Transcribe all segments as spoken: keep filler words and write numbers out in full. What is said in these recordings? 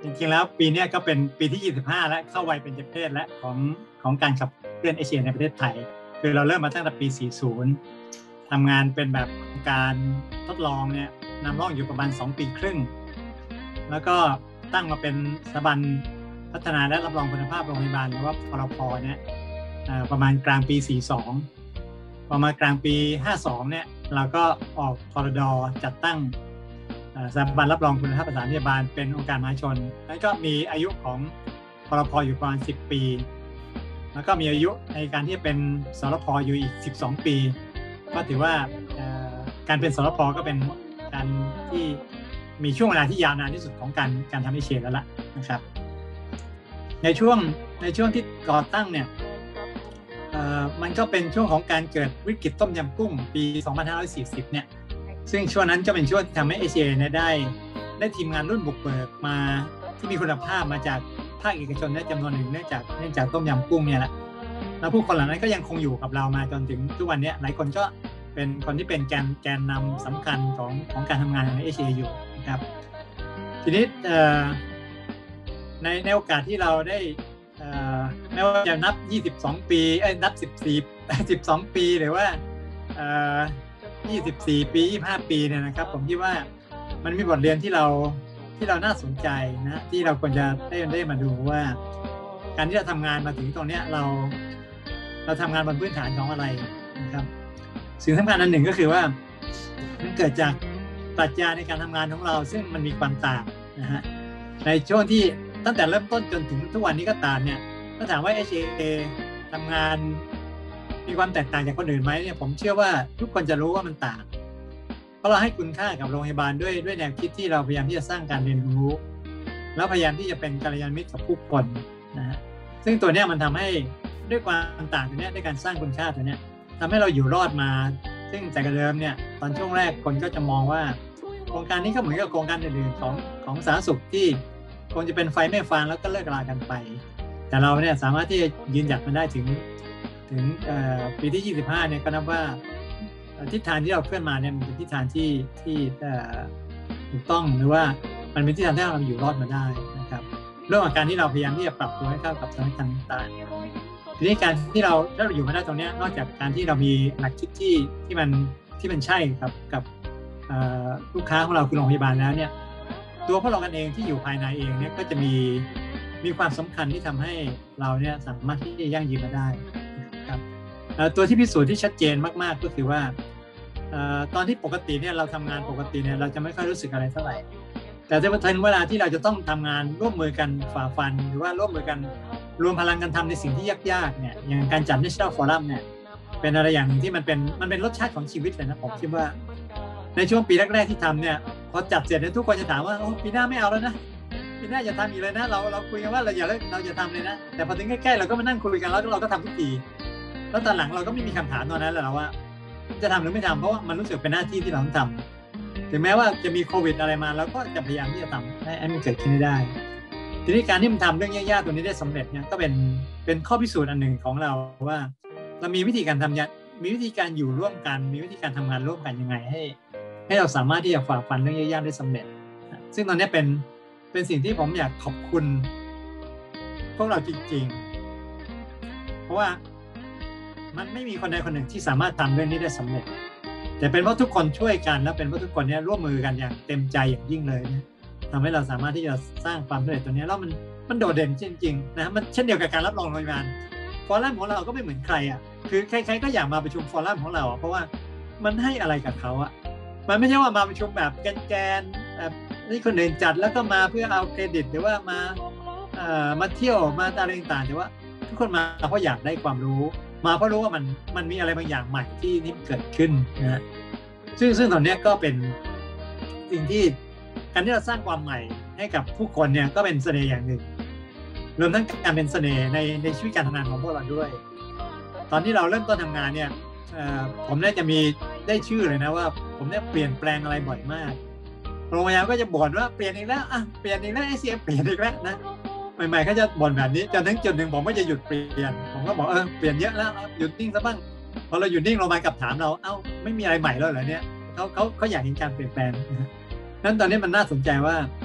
จริงๆแล้วปีนี้ก็เป็นปีที่ยี่สิบห้าแล้วเข้าวัยเป็นเจเพศแล้วของของการขับเคลื่อนเอเชียในประเทศไทยคือเราเริ่มมาตั้งแต่ปีสี่สิบทำงานเป็นแบบการทดลองเนี่ยนำร่องอยู่ประมาณสองปีครึ่งแล้วก็ตั้งมาเป็นสถาบันพัฒนาและรับรองคุณภาพโรงพยาบาลหรือว่าพรพเนี่ยประมาณกลางปีสี่สิบสองพอมากลางปีห้าสิบสองเนี่ยเราก็ออกพรดจัดตั้งสถาบันรับรองคุณภาพประสานพยาบาลเป็นองค์การมหาชนแล้วก็มีอายุของพรพอยู่ประมาณสิบปีแล้วก็มีอายุในการที่เป็นสรพอยู่อีกสิบสองปีก็ถือว่าการเป็นสรพก็เป็นการที่มีช่วงเวลาที่ยาวนานที่สุดของการการทำเอเชียแล้วล่ะนะครับในช่วงในช่วงที่ก่อตั้งเนี่ยมันก็เป็นช่วงของการเกิดวิกฤตต้มยำกุ้งปีสองพันห้าร้อยสี่สิบเนี่ยซึ่งช่วงนั้นก็เป็นช่วงที่ทำให้เอเชียเนี่ยได้ได้ทีมงานรุ่นบุกเบิกมาที่มีคุณภาพมาจากภาคเอกชนได้จำนวนหนึ่งเนื่องจากเนื่องจากต้มยำกุ้งเนี่ยแหละแล้วผู้คนเหล่านั้นก็ยังคงอยู่กับเรามาจนถึงทุกวันนี้หลายคนก็เป็นคนที่เป็นแกนแกนนำสำคัญของของการทำงานในเอเชียอยู่นะครับทีนี้ในในโอกาสที่เราได้ไม่ว่าจะนับยี่สิบสองปีเอ้ยนับสิบสี่ สิบสองปีหรือว่ายี่สิบสี่ปียี่สิบห้าปีเนี่ยนะครับผมคิดว่ามันมีบทเรียนที่เราที่เราน่าสนใจนะที่เราควรจะได้ได้มาดูว่าการที่เราทำงานมาถึงตรงเนี้ยเราเราทำงานบนพื้นฐานของอะไรนะครับสิ่งสำคัญอันหนึ่งก็คือว่ามันเกิดจากปรัชญาในการทำงานของเราซึ่งมันมีความต่างนะฮะในช่วงที่ตั้งแต่เริ่มต้นจนถึงทุกวันนี้ก็ตามเนี่ยถ้าถามว่า เอ เอ ทำงานมีความแตกต่างจากคนอื่นไหมเนี่ยผมเชื่อว่าทุกคนจะรู้ว่ามันต่างเพราะเราให้คุณค่ากับโรงพยาบาลด้วยด้วยแนวคิดที่เราพยายามที่จะสร้างการเรียนรู้แล้วพยายามที่จะเป็นกัลยาณมิตรกับผู้คนนะฮะซึ่งตัวเนี้ยมันทำให้ด้วยความต่างตัวเนี้ยด้วยการสร้างคุณค่าตัวเนี้ยทำให้เราอยู่รอดมาซึ่งแต่เดิมเนี่ยตอนช่วงแรกคนก็จะมองว่าโครงการนี้ก็เหมือนกับโครงการอื่นๆของของสาธารณสุขที่คงจะเป็นไฟไม่ฟางแล้วก็เลิกรากันไปแต่เราเนี่ยสามารถที่จะยืนหยัดมันได้ถึงถึงปีที่ยี่สิบห้าเนี่ยก็นับว่าทิศทางที่เราเคลื่อนมาเนี่ยมันเป็นทิศทางที่ที่ถูกต้องหรือว่ามันเป็นทิศทางที่เราอยู่รอดมาได้นะครับเรื่องของการที่เราพยายามที่จะปรับตัวให้เข้ากับสถานการณ์ต่างๆทีนี้การที่เราถ้าเราอยู่มาได้ตรงนี้นอกจากการที่เรามีหลักคิดที่ที่มันที่มันใช่ครับกับลูกค้าของเราคือโรงพยาบาลแล้วเนี่ยตัวพวกเรากันเองที่อยู่ภายในเองเนี่ยก็จะมีมีความสำคัญที่ทำให้เราเนี่ยสามารถที่จะยั่งยืนมาได้ครับตัวที่พิสูจน์ที่ชัดเจนมากๆก็คือว่าตอนที่ปกติเนี่ยเราทำงานปกติเนี่ยเราจะไม่ค่อยรู้สึกอะไรเท่าไหร่แต่ถ้าถึงเวลาที่เราจะต้องทำงานร่วมมือกันฝ่าฟันหรือว่าร่วมมือกันรวมพลังกันทำในสิ่งที่ยากๆเนี่ยอย่างการจัด National Forum เนี่ยเป็นอะไรอย่างหนึ่งที่มันเป็นมันเป็นรสชาติของชีวิตเลยนะผมคิดว่าในช่วงปีแรกๆที่ทำเนี่ยพอจัดเสร็จเนี่ยทุกคนจะถามว่าโอ้ปีหน้าไม่เอาแล้วนะปีหน้าจะทำอีกเลยนะเราเราคุยกันว่าเราอย่าเราจะทำเลยนะแต่พอถึงใกล้ๆเราก็มานั่งคุยกันแล้วเราก็ทำทุกทีแล้วตอนหลังเราก็ไม่มีคำถามตอนนั้นแล้วว่าจะทำหรือไม่ทำเพราะว่ามันรู้สึกเป็นหน้าที่ที่เราต้องทำถึงแม้ว่าจะมีโควิดอะไรมาเราก็จะพยายามที่จะทำให้มันเกิดขึ้นได้ทีนี้การที่มันทำเรื่องยากๆตัวนี้ได้สำเร็จเนี่ยก็เป็นเป็นข้อพิสูจน์อันหนึ่งของเราว่าเรามีวิธีการทำยามีวิธีการอยู่ร่วมกันมีวิธีการทำงานร่วมกันยังไงให้ให้เราสามารถที่จะฝ่าฟันเรื่องยากๆได้สำเร็จซึ่งตอนนี้เป็นเป็นสิ่งที่ผมอยากขอบคุณพวกเราจริงๆเพราะว่ามันไม่มีคนใดคนหนึ่งที่สามารถทำเรื่องนี้ได้สำเร็จแต่เป็นเพราะทุกคนช่วยกันและเป็นเพราะทุกคนเนี่ยร่วมมือกันอย่างเต็มใจอย่างยิ่งเลยนะทำให้เราสามารถที่จะสร้างความสำเร็จตัวนี้แล้วมันมันโดดเด่นจริงๆนะมันเช่นเดียวกับการรับรองโรงพยาบาลฟอรัมของเราก็ไม่เหมือนใครอ่ะคือใครๆก็อยากมาประชุมฟอรัมของเราเพราะว่ามันให้อะไรกับเขาอ่ะมันไม่ใช่ว่ามาประชุมแบบแกนๆแบบนี่คนอื่นจัดแล้วก็มาเพื่อเอาเครดิตหรือว่ามาเอ่อมาเที่ยวมาอะไรต่างๆแต่ว่าทุกคนมาเพราะอยากได้ความรู้มาเพราะรู้ว่ามันมันมีอะไรบางอย่างใหม่ที่นี่เกิดขึ้นนะซึ่งซึ่งตอนนี้ก็เป็นสิ่งที่การที่เราสร้างความใหม่ให้กับผู้คนเนี่ยก็เป็นเสน่ห์อย่างหนึ่งรวมทั้งการเป็นเสน่ห์ในในชีวิตการทำงานของพวกเราด้วยตอนที่เราเริ่มต้นทำงานเนี่ยผมเนี่ยจะมีได้ชื่อเลยนะว่าผมเนี่ยเปลี่ยนแปลงอะไรบ่อยมากโรงพยาบาลก็จะบ่นว่าเปลี่ยนอีกแล้วอ่ะเปลี่ยนอีกแล้วไอเสียเปลี่ยนอีกแล้วนะใหม่ๆเขาจะบ่นแบบนี้จนถึงจุดหนึ่งผมก็จะหยุดเปลี่ยนผมก็บอกเออเปลี่ยนเยอะแล้วหยุดนิ่งซะบ้างพอเราหยุดนิ่งโรงพยาบาลกลับถามเราเอ้าไม่มีอะไรใหม่แล้วเหรอเนี่ยเขาเขาเขาอยากเห็นการเปลี่ยนแปลงนั้นตอนนี้มันน่าสนใจว่า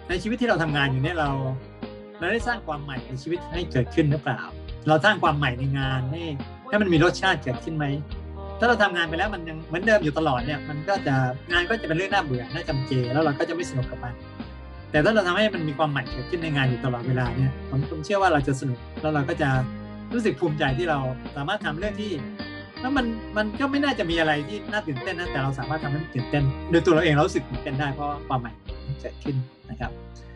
ในชีวิตที่เราทำงานอยู่เนี่ยเราเราได้สร้างความใหม่ในชีวิตให้เกิดขึ้นหรือเปล่าเราสร้างความใหม่ในงานให้ให้มันมีรสชาติเกิดขึ้นไหมถ้าเราทำงานไปแล้วมันยังเหมือนเดิมอยู่ตลอดเนี่ยมันก็จะงานก็จะเป็นเรื่องน่าเบื่อน่าจำเจแล้วเราก็จะไม่สนุกกับมันแต่ถ้าเราทำให้มันมีความใหม่เกิดขึ้นในงานอยู่ตลอดเวลาเนี่ยผมผมเชื่อว่าเราจะสนุกแล้วเราก็จะรู้สึกภูมิใจที่เราสามารถทำเรื่องที่แล้วมันมันก็ไม่น่าจะมีอะไรที่น่าตื่นเต้นนะแต่เราสามารถทำให้มันตื่นเต้นโดยตัวเราเองเรารู้สึกตื่นเต้นได้เพราะความใหม่เกิดขึ้นนะครับ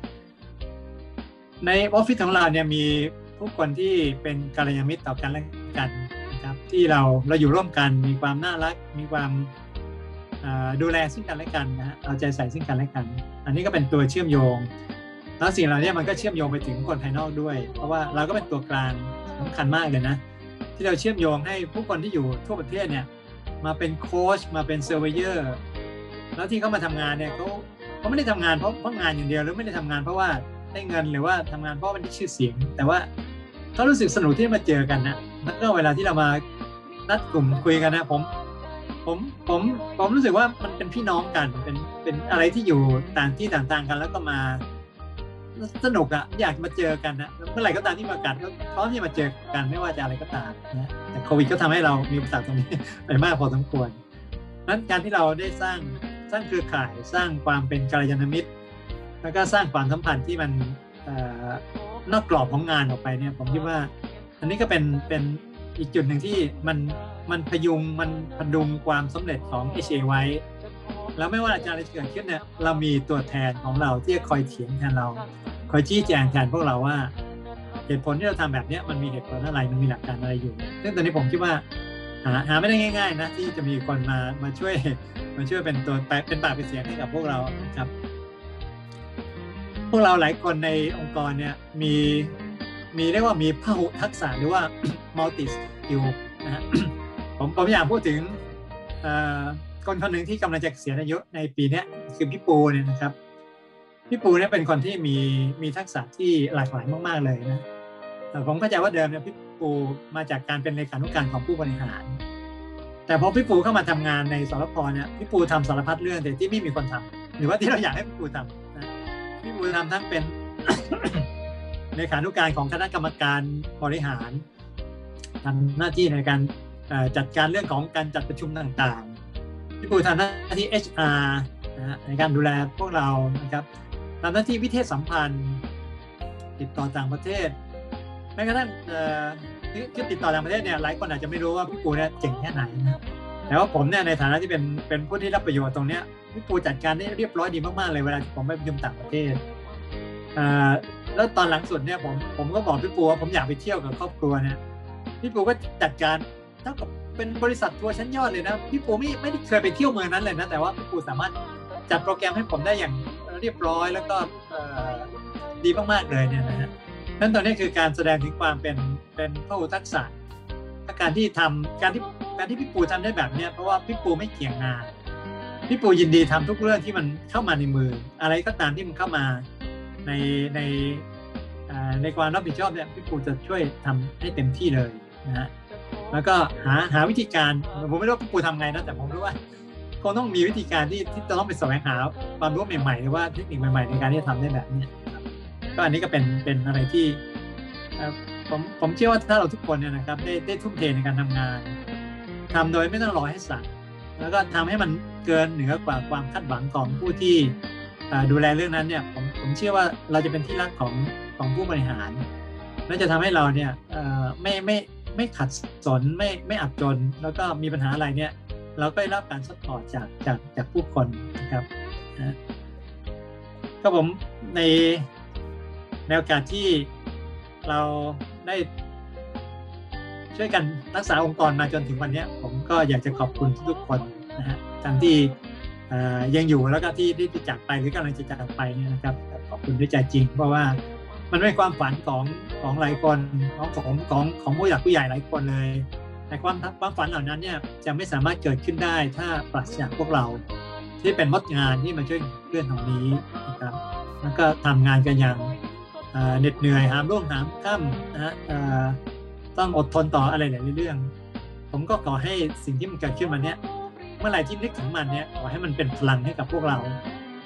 ในออฟฟิศของเราเนี่ยมีผู้คนที่เป็นกัลยาณมิตรต่อกันและกันนะครับที่เราเราอยู่ร่วมกันมีความน่ารักมีความดูแลซึ่งกันและกันนะเอาใจใส่ซึ่งกันและกันอันนี้ก็เป็นตัวเชื่อมโยงแล้วสิ่งเหล่านี้มันก็เชื่อมโยงไปถึงคนภายนอกด้วยเพราะว่าเราก็เป็นตัวกลางสำคัญมากเลยนะที่เราเชื่อมโยงให้ผู้คนที่อยู่ทั่วประเทศเนี่ยมาเป็นโค้ชมาเป็นเซอร์เวเยอร์แล้วที่เขามาทำงานเนี่ยเขาเขาไม่ได้ทำงานเพราะเพราะงานอย่างเดียวหรือไม่ได้ทำงานเพราะว่าได้เงินหรือว่าทำงานเพราะมันได้ชื่อเสียงแต่ว่าเขารู้สึกสนุกที่มาเจอกันนะแล้วก็เวลาที่เรามานัดกลุ่มคุยกันนะผมผมผมผมรู้สึกว่ามันเป็นพี่น้องกันเป็นเป็นอะไรที่อยู่ต่างที่ต่างๆกันแล้วก็มาสนุกอะอยากมาเจอกันนะเมื่อไหร่ก็ตามที่มากันก็พร้อมที่มาเจอกันไม่ว่าจะอะไรก็ตามนะแต่โควิดก็ทำให้เรามีอุปสรรคตรงนี้ไปมากพอสมควรนั้นการที่เราได้สร้างสร้างเครือข่ายสร้างความเป็นกัลยาณมิตรแล้วก็สร้างความสัมพันธ์ที่มันนอกกรอบของงานออกไปเนี่ยผมคิดว่าอันนี้ก็เป็นเป็นอีกจุดหนึ่งที่มันมันพยุงมันพดุงความสำเร็จของ เอ เอ ไว้แล้วไม่ว่าอาจารย์อะไรเกิดขึ้นเนี่ยเรามีตัวแทนของเราที่จะคอยเถียงแทนเราคอยชี้แจงแทนพวกเราว่าเหตุผลที่เราทำแบบนี้มันมีเหตุผลอะไรมันมีหลักการอะไรอยู่ซึ่งตอนนี้ผมคิดว่าหาหาไม่ได้ง่ายๆนะที่จะมีคนมามาช่วยมาช่วยเป็นตัวเป็นปากเป็นเสียงให้กับพวกเรานะครับพวกเราหลายคนในองค์กรเนี่ยมีมีเรียกว่ามีพหุทักษะหรือว่า multi skill นะฮะ ผมผมอยากพูดถึงคนคนหนึ่งที่กำลังจะเกษียณอายุในปีนี้คือพี่ปูเนี่ยนะครับพี่ปูเนี่ยเป็นคนที่มีมีทักษะที่หลากหลายมากๆเลยนะผมเข้าใจว่าเดิมเนี่ยพี่ปูมาจากการเป็นเลขานุการของผู้บริหารแต่พอพี่ปูเข้ามาทำงานในสรพเนี่ยพี่ปูทำสารพัดเรื่องแต่ที่ไม่มีคนทำหรือว่าที่เราอยากให้พี่ปูทำนะพี่ปูทำทั้งเป็น เลขานุการของคณะกรรมการบริหารทำหน้าที่ในการจัดการเรื่องของการจัดประชุมต่างๆพี่ปูทำหน้าที่ เอช อาร์ นะในการดูแลพวกเรานะครับทำหน้าที่วิเทศสัมพันธ์ติดต่อต่างประเทศแม้กระทั่งคือติดต่อต่างประเทศเนี่ยหลายคนอาจจะไม่รู้ว่าพี่ปูเนี่ยเก่งแค่ไหนนะแต่ว่าผมเนี่ยในฐานะที่เป็นเป็นผู้ที่รับประโยชน์ตรงเนี้ยพี่ปูจัดการได้เรียบร้อยดีมากๆเลยเวลาที่ผมไปประชุมต่างประเทศแล้วตอนหลังสุดเนี่ยผมผมก็บอกพี่ปูว่าผมอยากไปเที่ยวกับครอบครัวเนี่ยพี่ปูก็จัดการเท่ากับเป็นบริษัททัวร์ชั้นยอดเลยนะพี่ปูไม่ไม่ได้เคยไปเที่ยวเมืองนั้นเลยนะแต่ว่าพี่ปูสามารถจัดโปรแกรมให้ผมได้อย่างเรียบร้อยแล้วก็ดีมากๆเลยเนี่ยนะฮะนั่นตอนนี้คือการแสดงถึงความเป็นเป็นพหุทักษะการที่ทำการที่การที่พี่ปูทำได้แบบนี้เพราะว่าพี่ปูไม่เกี่ยงงานพี่ปูยินดีทำทุกเรื่องที่มันเข้ามาในมืออะไรก็ตามที่มันเข้ามาในในในความรับผิดชอบเนี่ยพี่ปูจะช่วยทำให้เต็มที่เลยนะฮะแล้วก็หาหาวิธีการผมไม่รู้ว่าพี่ปูทำไงนะแต่ผมรู้ว่าคงต้องมีวิธีการที่ที่จะต้องไปแสวงหาความรู้ใหม่ๆหรือว่าเทคนิคใหม่ๆในการที่จะทำได้แบบนี้ก็อันนี้ก็เป็นเป็นอะไรที่ผมผมเชื่อว่าถ้าเราทุกคนเนี่ยนะครับได้ได้ทุ่มเทในการทำงานทำโดยไม่ต้องรอให้สั่งแล้วก็ทำให้มันเกินเหนือกว่าความคาดหวังของผู้ที่ดูแลเรื่องนั้นเนี่ยผมผมเชื่อว่าเราจะเป็นที่รักของของผู้บริหารและจะทำให้เราเนี่ยไม่ไม่ไม่ขัดสนไม่ไม่อับจนแล้วก็มีปัญหาอะไรเนี่ยเราก็ได้รับการซัพพอร์ตจากจากจากผู้คนนะครับนะก็ผมในในโอกาสที่เราได้ช่วยกันรักษาองค์กรมาจนถึงวันนี้ผมก็อยากจะขอบคุณทุกคนนะฮะทั้งที่ยังอยู่แล้วก็ที่ที่จากไปหรือกำลังจะจากไปเนี่ยนะครับขอบคุณด้วยใจจริงเพราะว่ามันเป็นความฝันของของหลายคนของของของของผู้ใหญ่ผู้ใหญ่หลายคนเลยแต่ความความฝันเหล่านั้นเนี่ยจะไม่สามารถเกิดขึ้นได้ถ้าปราศจากพวกเราที่เป็นมดงานที่มาช่วยเรื่องตรงนี้นะครับแล้วก็ทำงานกันอย่างเหน็ดเหนื่อยหามรุ่งหามค่ำนะฮะต้องอดทนต่ออะไรหลายเรื่องผมก็ขอให้สิ่งที่มันเกิดขึ้นมาเนี้ยเมื่อไหร่ที่นึกถึงมันเนี้ยขอให้มันเป็นพลังให้กับพวกเรา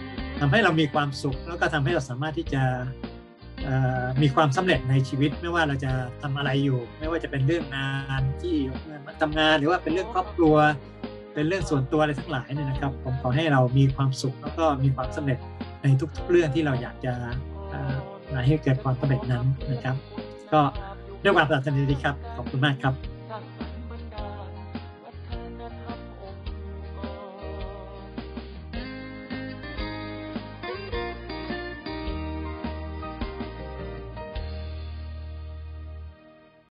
ทำให้เรามีความสุขแล้วก็ทำให้เราสามารถที่จะมีความสำเร็จในชีวิตไม่ว่าเราจะทำอะไรอยู่ไม่ว่าจะเป็นเรื่องงานที่ทำงานหรือว่าเป็นเรื่องครอบครัวเป็นเรื่องส่วนตัวอะไรทั้งหลายเนี่ยนะครับผมขอให้เรามีความสุขแล้วก็มีความสำเร็จในทุกๆเรื่องที่เราอยากจะให้เกิดความสำเร็จนั้นนะครับก็ด้วยความปรารถนาดีครับขอบคุณมากครับ